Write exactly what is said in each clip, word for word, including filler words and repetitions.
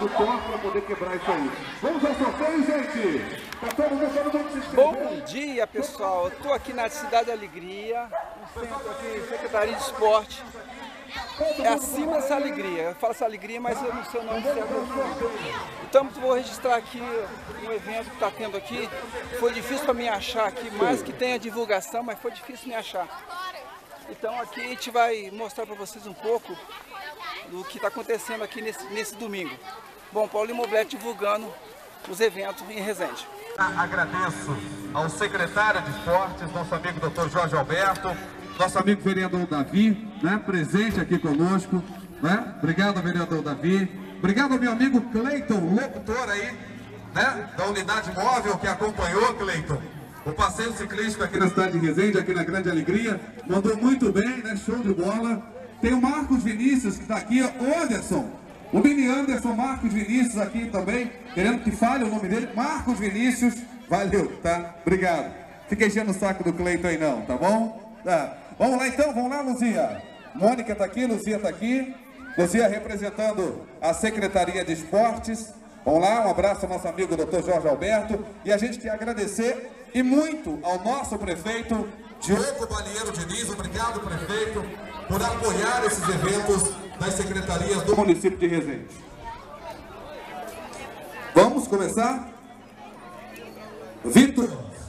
do Thor para poder quebrar isso aí. Vamos ao sorteio, gente! Tá todo mundo, todo mundo se inscrevendo. Bom dia, pessoal. Eu tô aqui na Cidade Alegria, no centro aqui, Secretaria de Esporte. É acima dessa alegria. Eu falo essa alegria, mas eu não sei o nome certo. Então, vou registrar aqui um evento que está tendo aqui. Foi difícil para me achar aqui, mais que tenha divulgação, mas foi difícil me achar. Então, aqui a gente vai mostrar para vocês um pouco do que está acontecendo aqui nesse, nesse domingo. Bom, Paulinho Moblete divulgando os eventos em Resende. Agradeço ao secretário de Esportes, nosso amigo doutor Jorge Alberto, nosso amigo vereador Davi, né, presente aqui conosco, né? Obrigado, vereador Davi. Obrigado ao meu amigo Cleiton, locutor aí, né, da unidade móvel que acompanhou, Cleiton, o passeio ciclístico aqui na cidade de Resende, aqui na Grande Alegria. Mandou muito bem, né? Show de bola. Tem o Marcos Vinícius que está aqui, o Anderson. O mini Anderson, Marcos Vinícius aqui também, querendo que fale o nome dele. Marcos Vinícius, valeu, tá? Obrigado. Fica enchendo o saco do Cleiton aí não, tá bom? Tá. Vamos lá então, vamos lá, Luzia. Mônica está aqui, Luzia está aqui. Luzia representando a Secretaria de Esportes. Vamos lá, um abraço ao nosso amigo doutor Jorge Alberto. E a gente quer agradecer e muito ao nosso prefeito Diogo Balieiro Diniz. Obrigado, prefeito, por apoiar esses eventos das secretarias do município de Resende. Vamos começar? Vitor.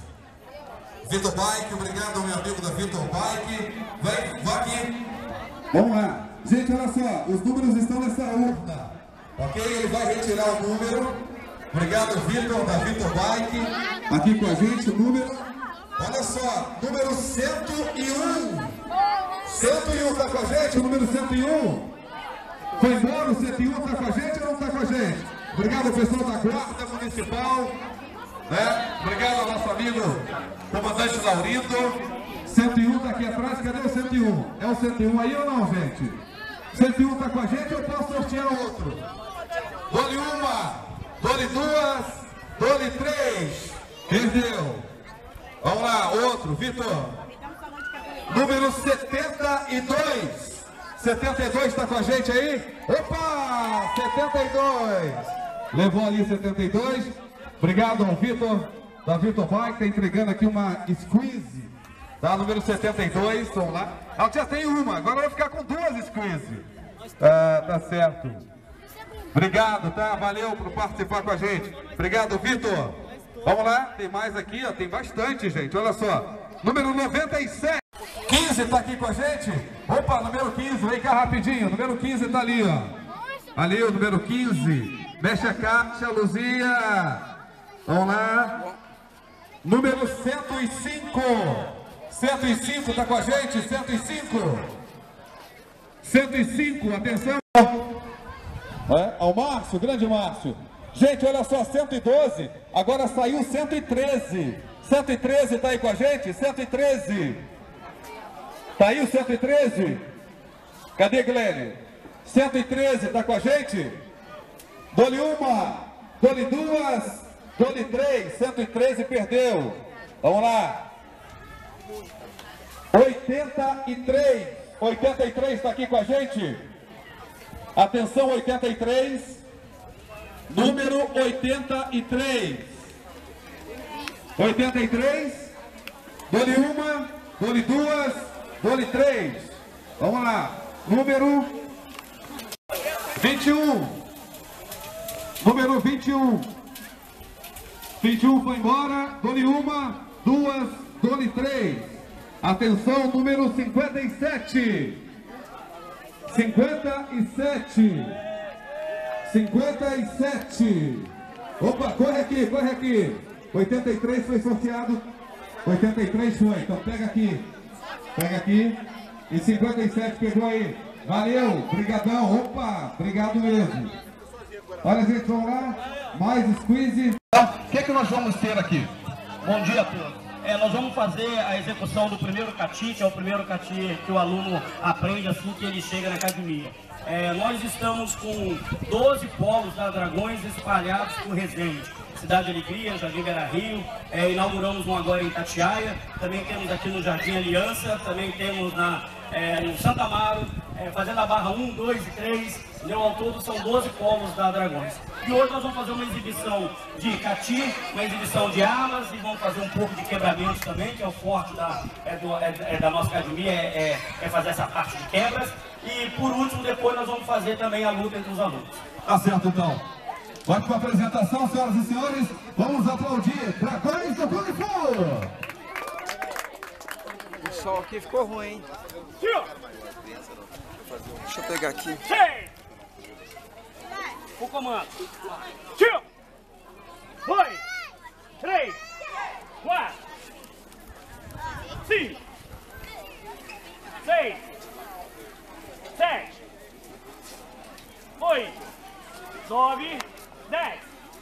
Vitor Bike, obrigado, meu amigo da Vitor Bike. Vem, vai aqui. Vamos lá. Gente, olha só, os números estão nessa urna. Ok? Ele vai retirar o número. Obrigado, Vitor, da Vitor Bike. Aqui com a gente, o número. Olha só, número cento e um. cento e um está com a gente, o número cento e um. Foi embora, o cento e um está com a gente ou não está com a gente? Obrigado, pessoal da Guarda Municipal. Né? Obrigado ao nosso amigo comandante Laurindo. cento e um está aqui atrás, cadê o cento e um? É o cento e um aí ou não, gente? cento e um está com a gente ou posso sortear outro? Dole uma, dole duas, dole três. Perdeu. Vamos lá, outro, Vitor. Número setenta e dois. setenta e dois está com a gente aí? Opa! setenta e dois. Levou ali setenta e dois. Obrigado ao Vitor, da Vitor Bike, está entregando aqui uma squeeze, tá? Número setenta e dois, vamos lá. Ah, já tem uma, agora vai ficar com duas squeeze. Ah, tá certo. Obrigado, tá? Valeu por participar com a gente. Obrigado, Vitor. Vamos lá, tem mais aqui, ó, tem bastante, gente, olha só. Número noventa e sete. quinze está aqui com a gente? Opa, número quinze, vem cá rapidinho. Número quinze está ali, ó. Ali o número quinze. Mexe a caixa, Luzia. Vamos lá. Número cento e cinco. cento e cinco está com a gente? cento e cinco. cento e cinco, atenção. É, ao Márcio, grande Márcio. Gente, olha só, cento e doze. Agora saiu cento e treze. cento e treze está aí com a gente? cento e treze. Tá aí o cento e treze? Cadê, Glênio? cento e treze está com a gente? Dole uma, dole duas, dole três. cento e treze perdeu. Vamos lá. oitenta e três. oitenta e três está aqui com a gente? Atenção, oitenta e três. Número oitenta e três. oitenta e três. Dole uma, dole duas, dole três. Vamos lá. Número vinte e um. Número vinte e um. vinte e um foi embora. Dole uma, duas, dole três. Atenção, número cinquenta e sete. cinquenta e sete. cinquenta e sete. Opa, corre aqui, corre aqui. oitenta e três foi sorteado. oitenta e três foi. Então pega aqui. Pega aqui. E cinquenta e sete pegou aí. Valeu, brigadão. Opa, obrigado mesmo. Olha, gente, vamos lá. Mais squeeze. O que é que nós vamos ter aqui? Bom dia a todos. É, nós vamos fazer a execução do primeiro cati, que é o primeiro cati que o aluno aprende assim que ele chega na academia. É, nós estamos com doze polos da Dragões espalhados por Resende. Cidade Alegria, Jardim Beira Rio, é, inauguramos um agora em Itatiaia, também temos aqui no Jardim Aliança, também temos na, é, no Santa Amaro, é, fazendo a barra um, dois e três, entendeu? Ao todo são doze polos da Dragões. E hoje nós vamos fazer uma exibição de cati, uma exibição de armas e vamos fazer um pouco de quebramentos também, que é o forte da, é do, é, é da nossa academia, é, é, é fazer essa parte de quebras. E por último, depois nós vamos fazer também a luta entre os alunos. Tá certo, então. Ótima apresentação, senhoras e senhores. Vamos aplaudir Dragões do Kung Fu. O sol aqui ficou ruim, hein? Deixa eu pegar aqui. O comando. Tio! Dois, três, quatro, cinco, seis, sete, oito, nove, dez,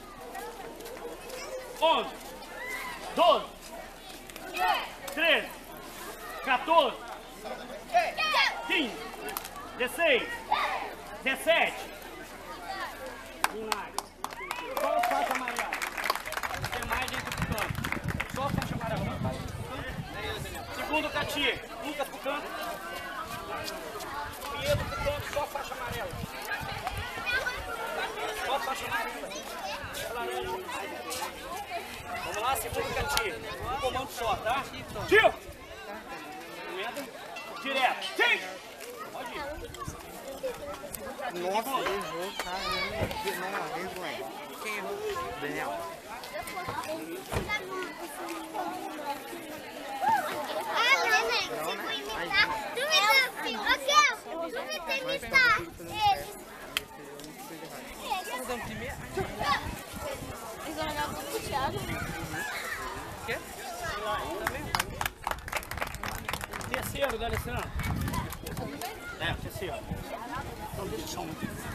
onze, doze, treze, quatorze, quinze, dezesseis, dezessete. Só faixa amarela. Tem mais gente pro canto. Só faixa amarela. Segundo cati. Lucas pro canto. Pinheiro pro canto. Só faixa amarela. Só faixa amarela. Laranja. Vamos lá, segundo cati. Um comando só, tá? Tio! Direto. Sim! Pode ir. Nossa, errou, cara. Não, vergonha. Quem errou? Daniel. Ah, neném, se for imitar, tu me dá, ok, tu me tem imitar eles. Eles vão primeiro? Eles vão olhar pro Thiago. Quê? Terceiro, D'Alessandro. É, terceiro. Então deixa o chão.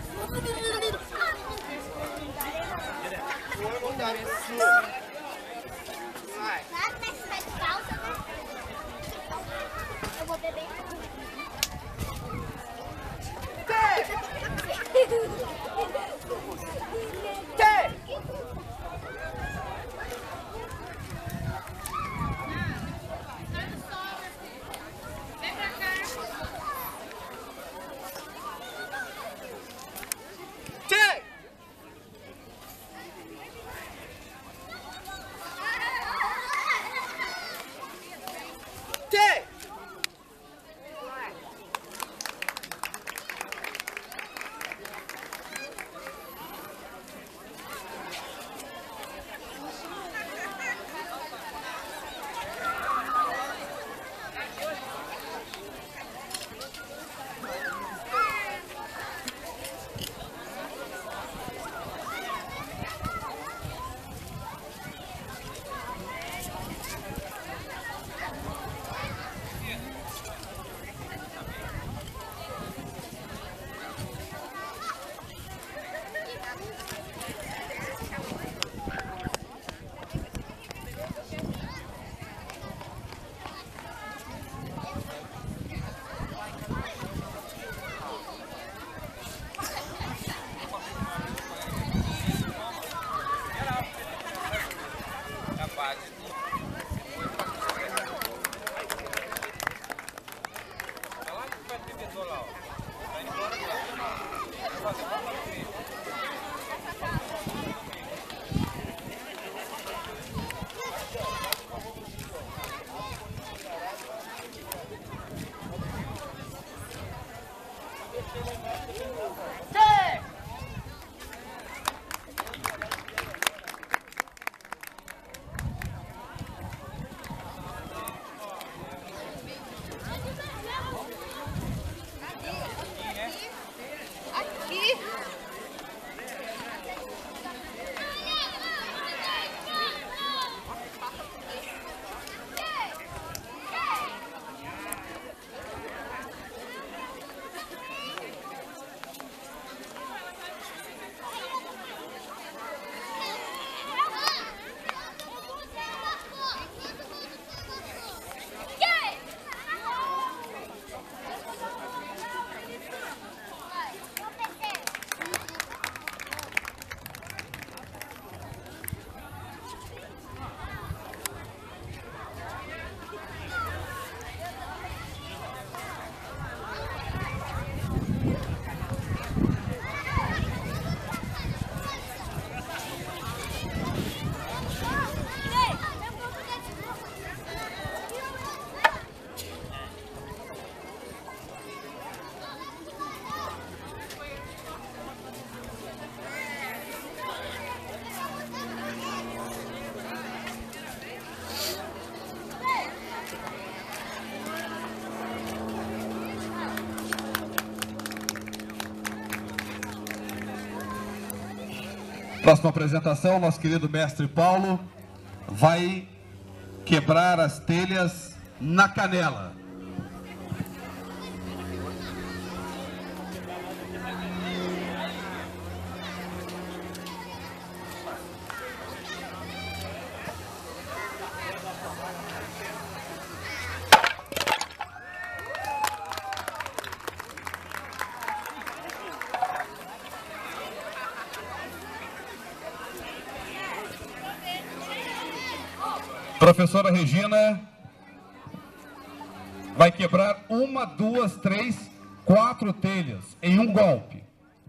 Vai, mas faz falta, né? Eu vou beber. Próxima apresentação, nosso querido mestre Paulo vai quebrar as telhas na canela. Professora Regina vai quebrar uma, duas, três, quatro telhas em um golpe.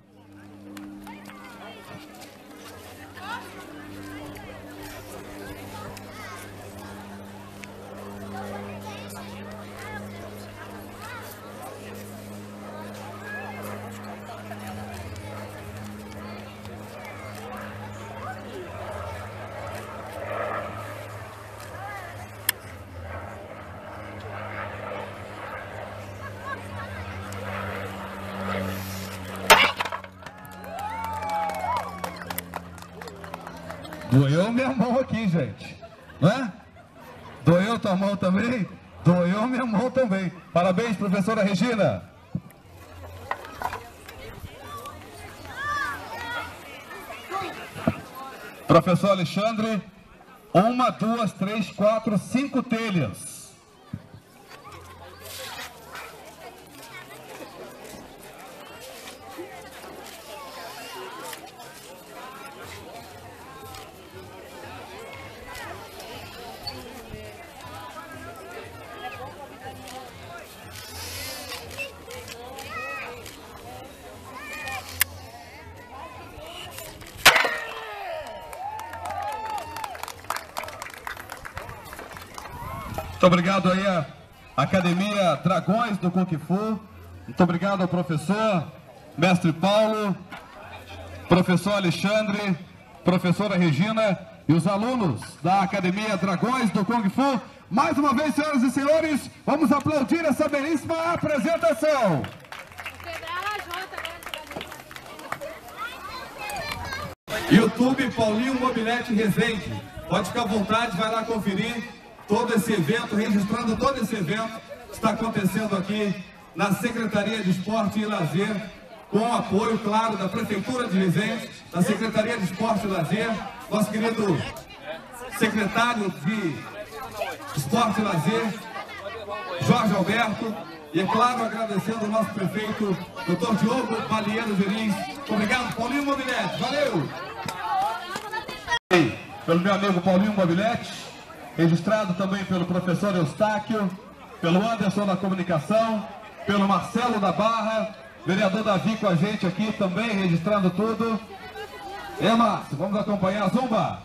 Doeu minha mão aqui, gente, né? Doeu tua mão também? Doeu minha mão também. Parabéns, professora Regina. Professor Alexandre, uma, duas, três, quatro, cinco telhas. Muito obrigado aí à Academia Dragões do Kung Fu. Muito obrigado ao professor, mestre Paulo, professor Alexandre, professora Regina e os alunos da Academia Dragões do Kung Fu. Mais uma vez, senhoras e senhores, vamos aplaudir essa belíssima apresentação. YouTube Paulinho Mobilete Resende. Pode ficar à vontade, vai lá conferir todo esse evento, registrando todo esse evento que está acontecendo aqui na Secretaria de Esporte e Lazer, com o apoio, claro, da Prefeitura de Resende, da Secretaria de Esporte e Lazer, nosso querido secretário de Esporte e Lazer, Jorge Alberto, e, é claro, agradecendo ao nosso prefeito, doutor Diogo Balieiro Verins. Obrigado, Paulinho Mobilete, valeu! Pelo meu amigo Paulinho Mobilete, registrado também pelo professor Eustáquio, pelo Anderson da Comunicação, pelo Marcelo da Barra, vereador Davi com a gente aqui também, registrando tudo. E Márcio, vamos acompanhar a Zumba?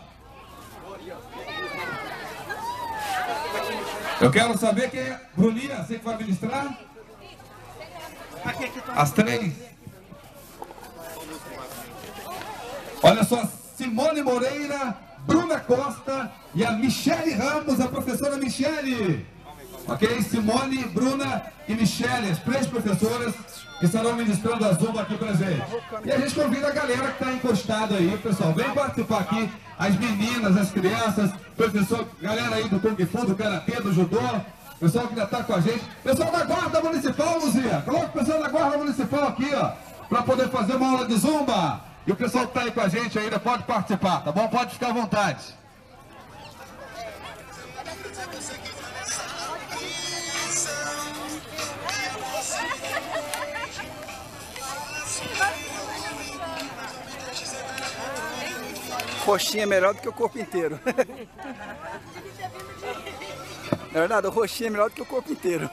Eu quero saber quem é. Bruninha, você que vai ministrar? As três. Olha só, Simone Moreira, Bruna Costa e a Michele Ramos, a professora Michele. Ok? Simone, Bruna e Michele, as três professoras que estarão ministrando a Zumba aqui pra gente. E a gente convida a galera que está encostada aí, pessoal. Vem participar aqui, as meninas, as crianças, professor, galera aí do Kung Fu, do Karatê, do Judô, pessoal que ainda está com a gente. Pessoal da Guarda Municipal, Luzia, coloca o pessoal da Guarda Municipal aqui, ó, para poder fazer uma aula de Zumba. E o pessoal que está aí com a gente ainda pode participar, tá bom? Pode ficar à vontade. Roxinho é melhor do que o corpo inteiro. Na verdade, o roxinho é melhor do que o corpo inteiro.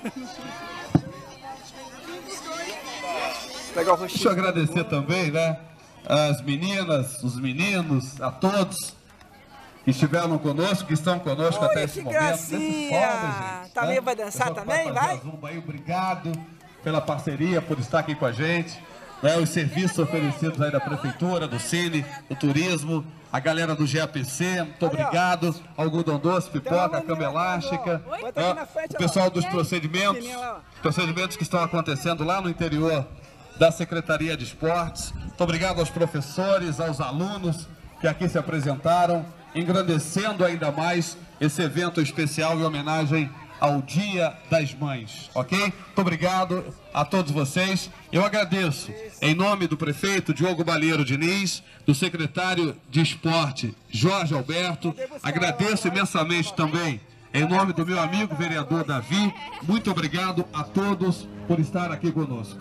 Pegar o roxinho. Deixa eu agradecer também, né? As meninas, os meninos, a todos que estiveram conosco, que estão conosco. Oi, até esse momento. Gracinha! Foda, também, né? Vai dançar também, vai? Zumba aí, obrigado pela parceria, por estar aqui com a gente. Né? Os serviços oferecidos aí da Prefeitura, do Cine, do Turismo, a galera do G A P C, muito obrigado. Algodão doce, pipoca, cama elástica. Né? O pessoal dos procedimentos, procedimentos que estão acontecendo lá no interior da Secretaria de Esportes. Muito obrigado aos professores, aos alunos, que aqui se apresentaram, engrandecendo ainda mais esse evento especial em homenagem ao Dia das Mães, ok? Muito obrigado a todos vocês. Eu agradeço em nome do prefeito Diogo Balheiro Diniz, do secretário de Esporte Jorge Alberto, agradeço imensamente também em nome do meu amigo vereador Davi. Muito obrigado a todos por estar aqui conosco.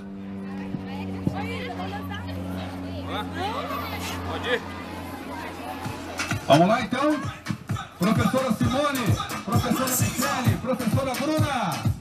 Vamos lá então? Professora Simone, professora Michele, professora Bruna.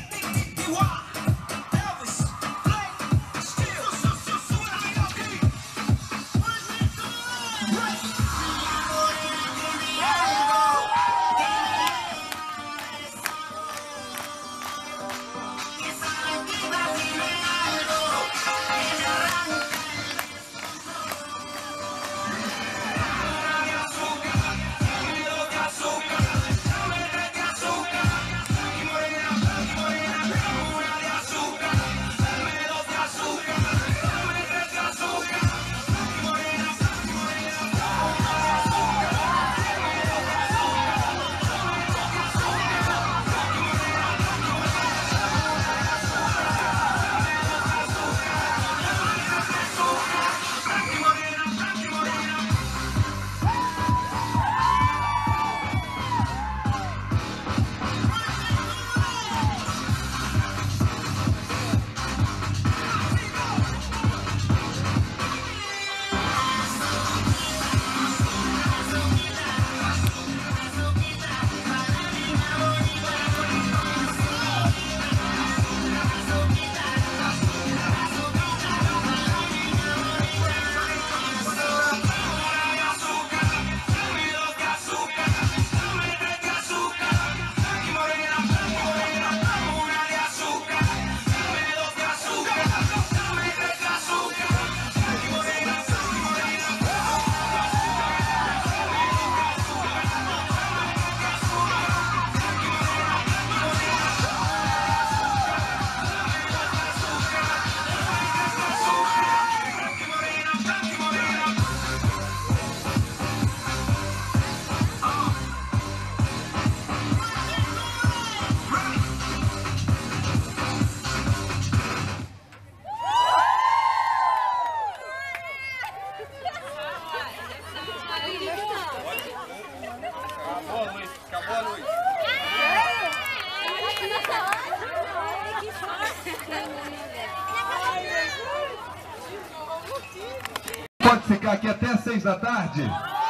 Pode ficar aqui até às seis da tarde?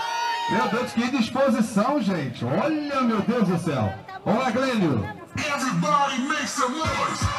Meu Deus, que disposição, gente. Olha, meu Deus do céu. Vamos lá, Glênio. Everybody make some noise.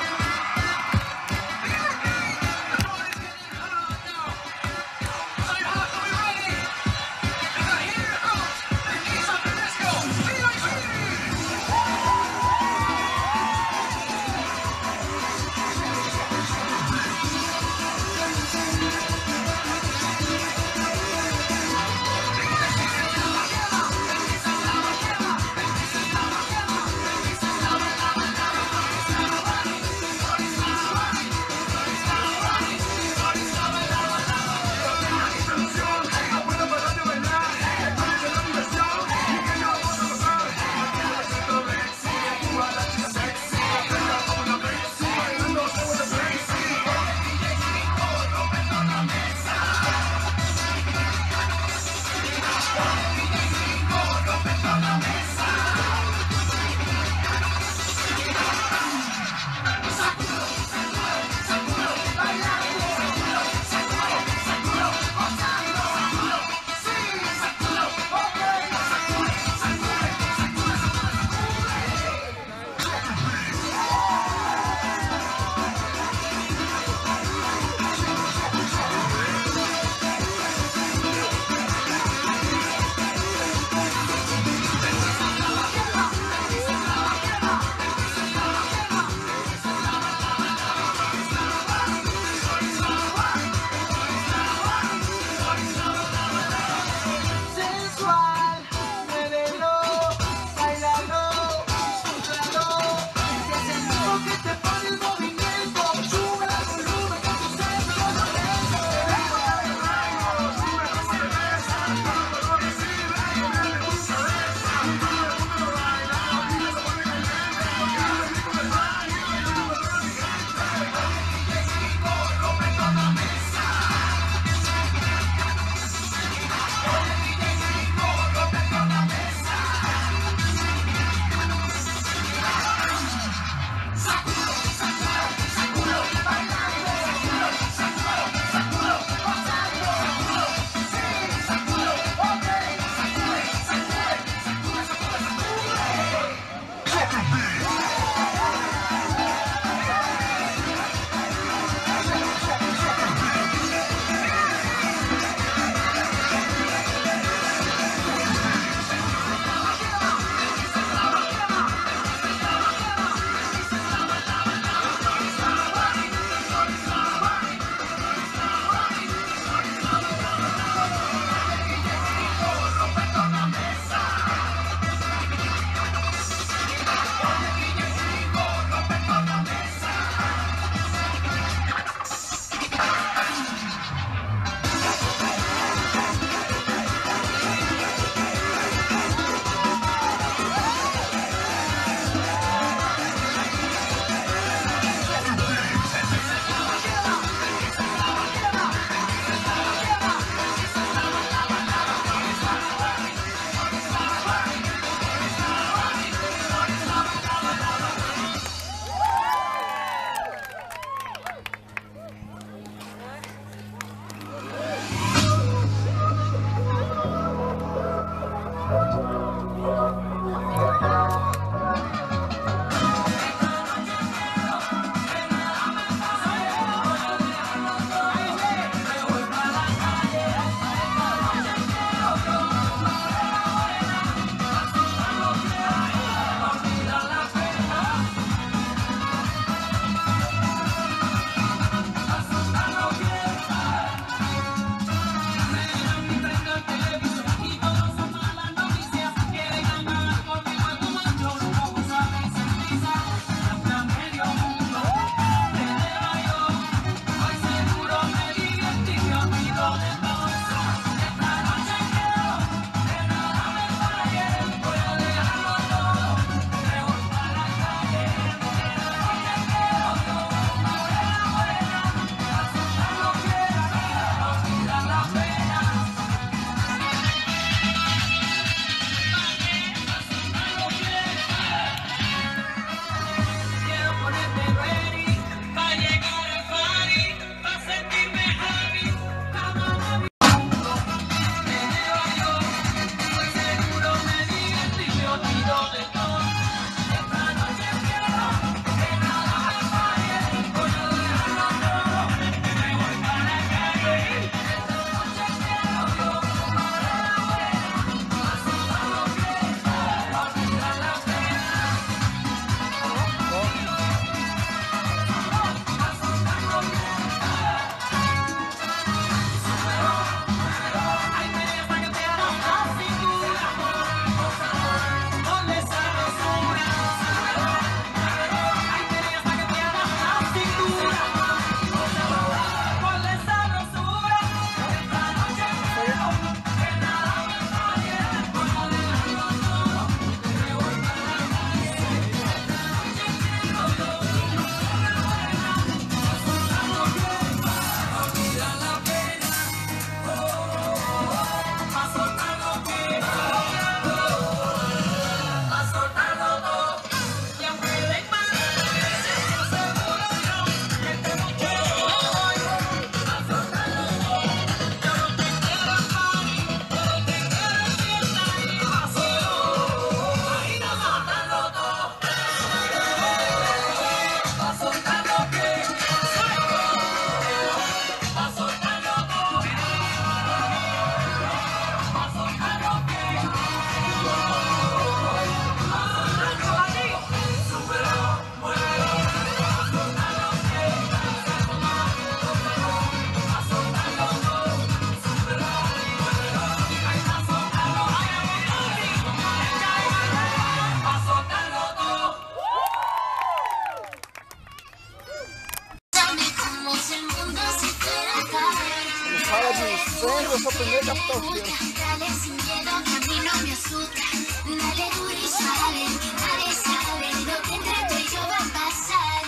gusta, dale sin miedo que a mí no me asusta. Dale duro y suave, que nadie sabe lo que entre tú y yo va a pasar.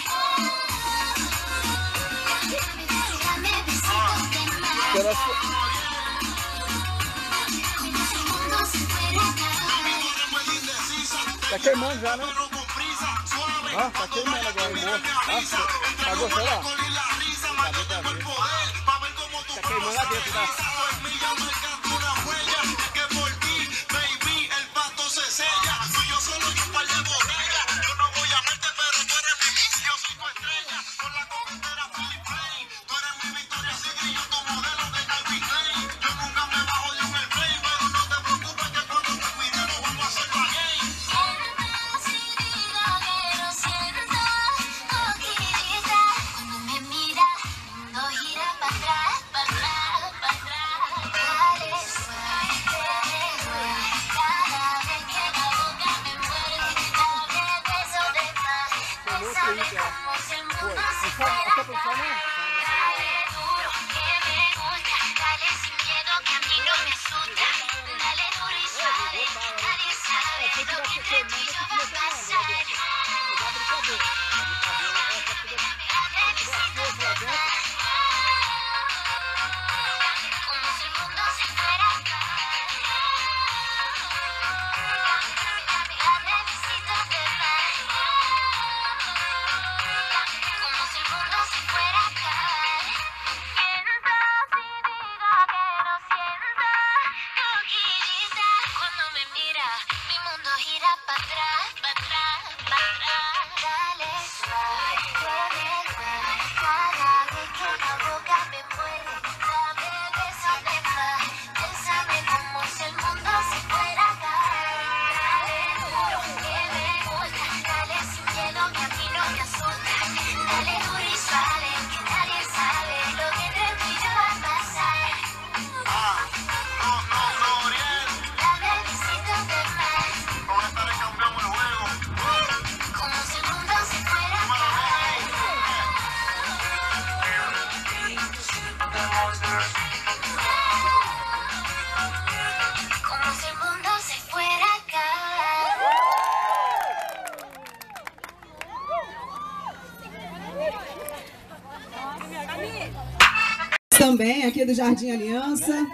Dame besitos de mar. Como si el mundo se fuera a acabar. Tá queimando já, né? Ah, tá queimando agora, amor. Ah, tá gostando, ó. Tá bem, tá bem. Tá queimando lá dentro, tá? Também aqui do Jardim Aliança,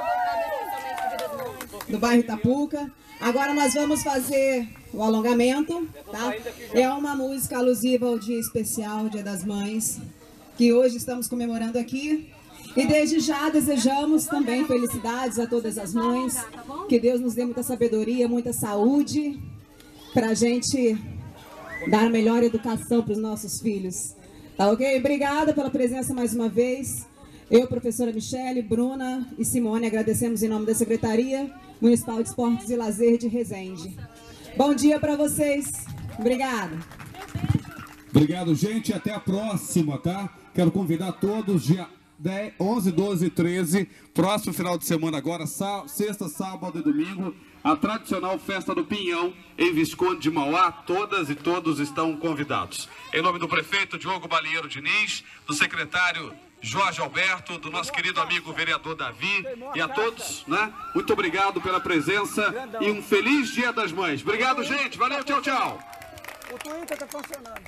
do bairro Itapuca. Agora nós vamos fazer o alongamento, tá? É uma música alusiva ao dia especial, Dia das Mães, que hoje estamos comemorando aqui. E desde já desejamos também felicidades a todas as mães, que Deus nos dê muita sabedoria, muita saúde, para a gente dar a melhor educação para os nossos filhos. Tá ok? Obrigada pela presença mais uma vez. Eu, professora Michele, Bruna e Simone, agradecemos em nome da Secretaria Municipal de Esportes e Lazer de Resende. Bom dia para vocês. Obrigada. Obrigado, gente. Até a próxima, tá? Quero convidar todos, dia dez, onze, doze e treze, próximo final de semana agora, sá, sexta, sábado e domingo, a tradicional Festa do Pinhão, em Visconde de Mauá. Todas e todos estão convidados. Em nome do prefeito Diogo Balieiro Diniz, do secretário Jorge Alberto, do nosso querido amigo vereador Davi, e a todos, né? Muito obrigado pela presença e um feliz Dia das Mães. Obrigado, gente. Valeu, tchau, tchau. O Twitter tá funcionando.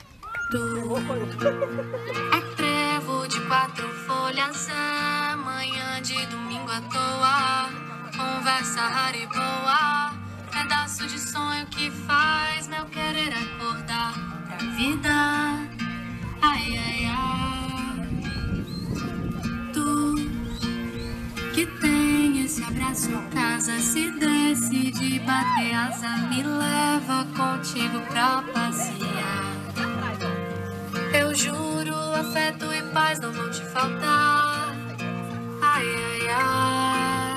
É trevo de quatro folhas, é manhã de domingo à toa, conversa rara e boa, pedaço de sonho que faz meu querer acordar pra vida. Ai, ai, ai. Tu que tem esse abraço em casa, se decide bater asa, me leva contigo pra passear. Eu juro, afeto e paz não vão te faltar. Ai, ai, ai.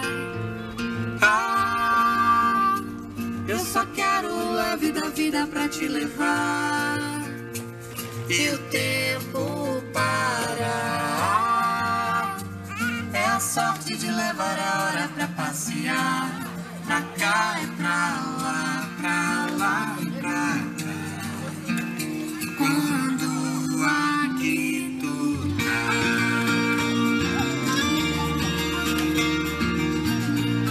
Ah, eu só quero leve da vida pra te levar e o tempo parar. É a sorte de levar a hora pra passear, pra cá e pra lá, pra lá e pra cá. Quando aqui tu tá.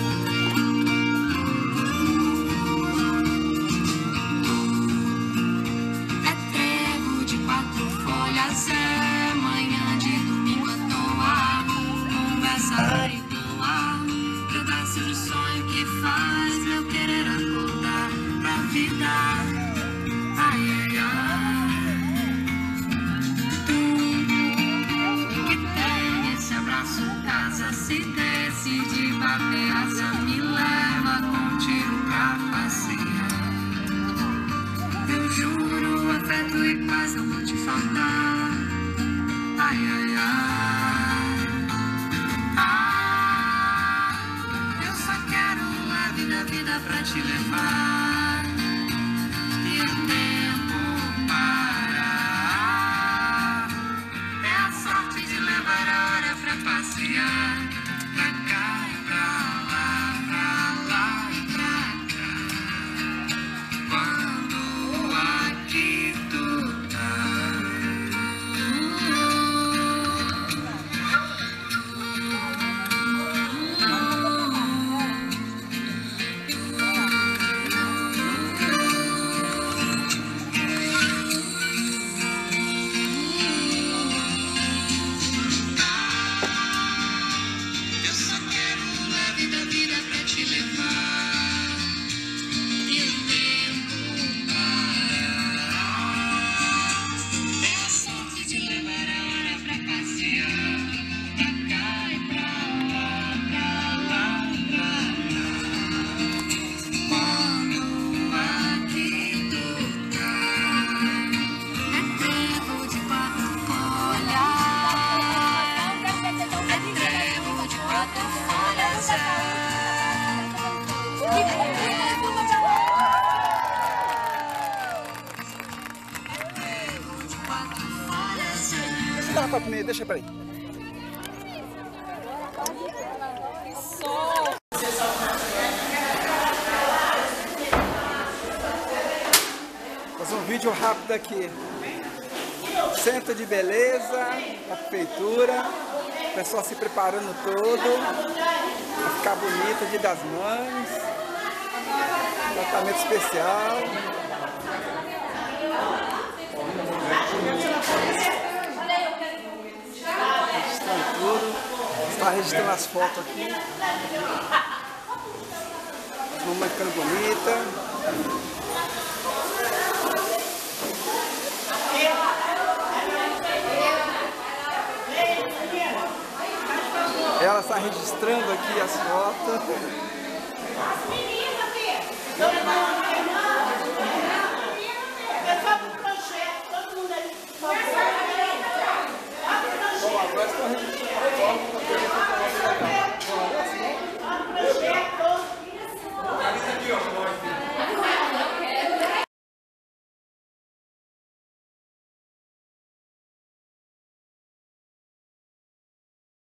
sonho que faz meu querer acordar pra vida. Ai, ai, ai. Que tem esse abraço, casa, se decide bater asa, me leva contigo pra passear. Eu juro, afeto e paz não vou te faltar. Ai, ai, ai. Ah, eu só quero a vida, a vida pra te levar. E o tempo parar. É a sorte de levar a hora pra passear. Pra cá e pra lá, pra lá e pra cá. Quando aqui tu tá. Eu só quero a vida, a vida pra te levar. E o tempo parar. É a sorte de levar a hora pra passear. Pra cá e pra lá, pra lá e pra cá. Quando aqui tu tá. É tempo de quatro folhas. É trevo de quatro folhas. Trevo de quatro folhas. Dá pra comer, deixa pra aí. Vou fazer um vídeo rápido aqui. Centro de beleza, a prefeitura, o pessoal se preparando todo para ficar bonito, Dia das Mães, tratamento especial. Registrando tudo, está registrando as fotos aqui. As mamães ficando bonitas. Ela está registrando aqui as fotos. Bom, agora estou registrando.